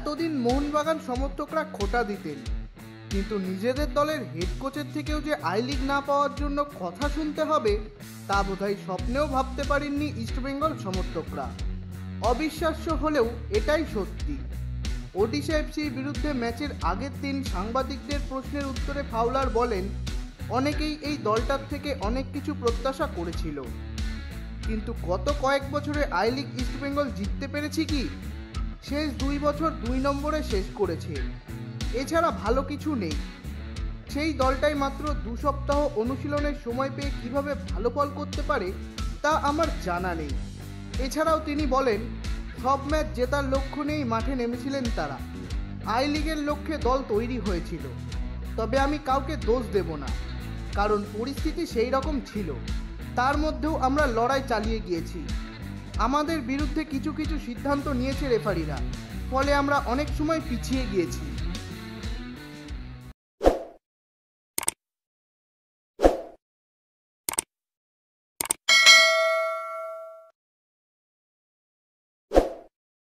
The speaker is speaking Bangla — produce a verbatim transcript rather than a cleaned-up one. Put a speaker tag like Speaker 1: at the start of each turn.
Speaker 1: এতদিন মোহনবাগান সমর্থকরা খোঁটা দিতেন, কিন্তু নিজেদের দলের হেড কোচের থেকেও যে আই লিগ না পাওয়ার জন্য কথা শুনতে হবে তা বোধহয় স্বপ্নেও ভাবতে পারেননি ইস্টবেঙ্গল সমর্থকরা। অবিশ্বাস্য হলেও এটাই সত্যি। ওডিশা এফসির বিরুদ্ধে ম্যাচের আগের দিন সাংবাদিকদের প্রশ্নের উত্তরে ফাউলার বলেন, অনেকেই এই দলটার থেকে অনেক কিছু প্রত্যাশা করেছিল, কিন্তু গত কয়েক বছরে আই লিগ ইস্টবেঙ্গল জিততে পেরেছি কি? শেষ দুই বছর দুই নম্বরে শেষ করেছে, এছাড়া ভালো কিছু নেই। সেই দলটাই মাত্র দু সপ্তাহ অনুশীলনের সময় পেয়ে কিভাবে ভালো ফল করতে পারে তা আমার জানা নেই। এছাড়াও তিনি বলেন, সব ম্যাচ জেতার লক্ষ্য নিয়েই মাঠে নেমেছিলেন তারা। আই লিগের লক্ষ্যে দল তৈরি হয়েছিল, তবে আমি কাউকে দোষ দেব না, কারণ পরিস্থিতি সেই রকম ছিল। তার মধ্যেও আমরা লড়াই চালিয়ে গিয়েছি। আমাদের বিরুদ্ধে কিছু কিছু সিদ্ধান্ত নিয়েছে রেফারিরা, ফলে আমরা অনেক সময় পিছিয়ে গিয়েছি।